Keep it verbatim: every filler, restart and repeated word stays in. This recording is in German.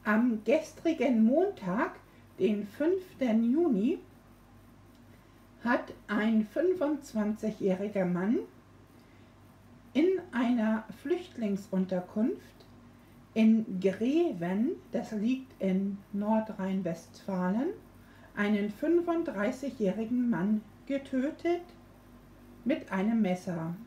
Am gestrigen Montag, den fünften Juni, hat ein fünfundzwanzigjähriger Mann in einer Flüchtlingsunterkunft in Greven, das liegt in Nordrhein-Westfalen, einen fünfunddreißigjährigen Mann getötet mit einem Messer.